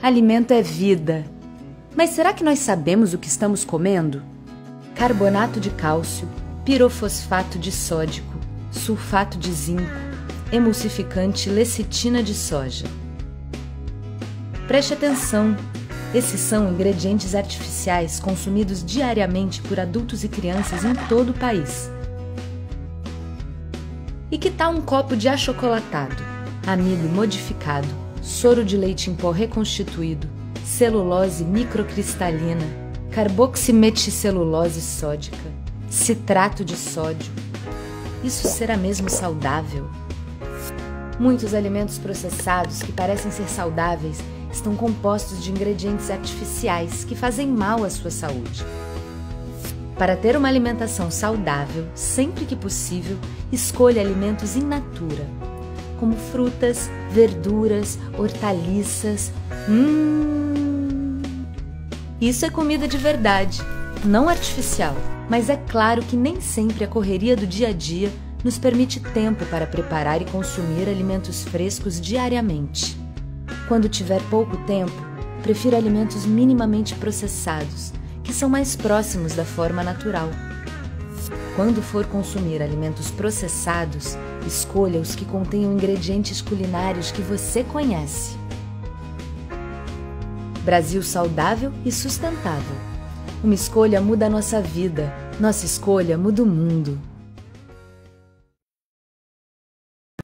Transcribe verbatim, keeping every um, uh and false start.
Alimento é vida. Mas será que nós sabemos o que estamos comendo? Carbonato de cálcio, pirofosfato de sódico, sulfato de zinco, emulsificante lecitina de soja. Preste atenção, esses são ingredientes artificiais consumidos diariamente por adultos e crianças em todo o país. E que tal um copo de achocolatado, amido modificado, soro de leite em pó reconstituído, celulose microcristalina, carboximetilcelulose sódica, citrato de sódio? Isso será mesmo saudável? Muitos alimentos processados que parecem ser saudáveis estão compostos de ingredientes artificiais que fazem mal à sua saúde. Para ter uma alimentação saudável, sempre que possível, escolha alimentos in natura, como frutas, verduras, hortaliças. Hum! Isso é comida de verdade, não artificial. Mas é claro que nem sempre a correria do dia a dia nos permite tempo para preparar e consumir alimentos frescos diariamente. Quando tiver pouco tempo, prefira alimentos minimamente processados, que são mais próximos da forma natural. Quando for consumir alimentos processados, escolha os que contenham ingredientes culinários que você conhece. Brasil saudável e sustentável. Uma escolha muda a nossa vida, nossa escolha muda o mundo.